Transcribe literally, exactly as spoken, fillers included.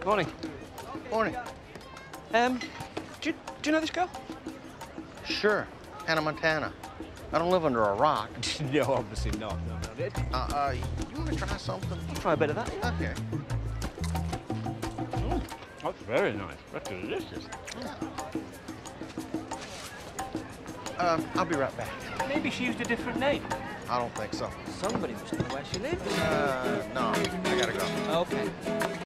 Morning. Morning. Um, do you, do you know this girl? Sure. Hannah, Montana. I don't live under a rock. No, obviously not. No, no. Uh, uh, you want to try something? I'll try a bit of that. Yeah. Okay. Mm, that's very nice. That's delicious. Uh, I'll be right back. Maybe she used a different name. I don't think so. Somebody must know where she lives. Uh, no. I gotta go. Okay.